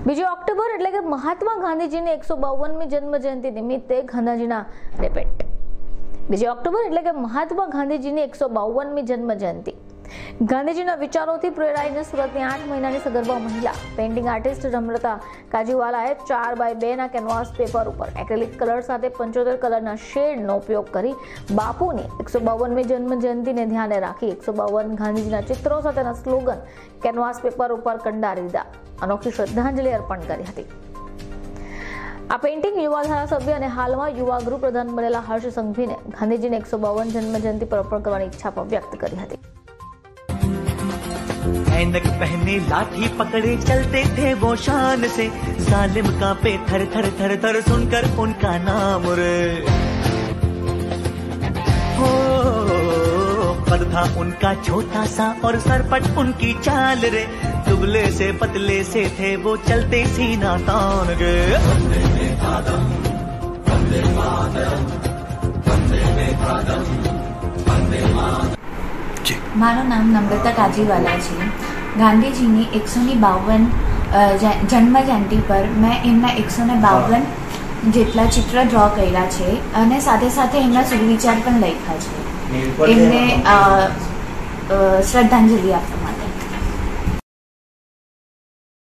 2 October એટલે કે મહાત્મા ગાંધીજીની 152મી જન્મ જયંતિ નિમિત્તે ગાંધીજીના રિપીટ 2 ઓક્ટોબર એટલે કે મહાત્મા ગાંધીજીની 152મી જન્મ જયંતિ ગાંધીજીના વિચારોથી પ્રેરાઈને સુરતની 8 મહિનાની સગર્ભા મહિલા પેઇન્ટિંગ આર્ટિસ્ટ રમરતા કાજીવાલાએ 4x2 ના કેનવાસ પેપર ઉપર એક્રેલિક કલર સાથે 75 કલરના શેડનો ઉપયોગ કરી બાપુની 152મી જન્મ જયંતિને ધ્યાને રાખી 152 ગાંધીજીના ચિત્રો સાથેના સ્લોગન કેનવાસ પેપર ઉપર કંડારી દીધા अनोखी श्रद्धांजलि अर्पण करी हती। आ पेइंटिंग युवा धारासभ्य અને હાલમાં યુવા ગૃહ પ્રધાન બનેલા હર્ષ સંઘવીને ગાંધીજીને 152 જન્મ જયંતિ પર અર્પણ કરવાની ઈચ્છા પણ વ્યક્ત કરી હતી। ऐनक पहने लाठी पकड़े चलते थे वो शान से, जालिम कांपे थर थर थर थर सुनकर उनका नाम रे। हो पद था उनका छोटा सा और सरपट उनकी चाल रे, दुबले से पतले से थे वो चलते सीना तान गए। મારું નામ નમ્રતા કાજીવાલા છે। ગાંધીજીની 152 જન્મ જયંતિ પર મેં એમના 152 જેટલા ચિત્ર ડ્રો કર્યા છે અને સાથે સાથે એમના સુવિચાર પણ લખ્યા છે એમને શ્રદ્ધાંજલિ આપવા માટે।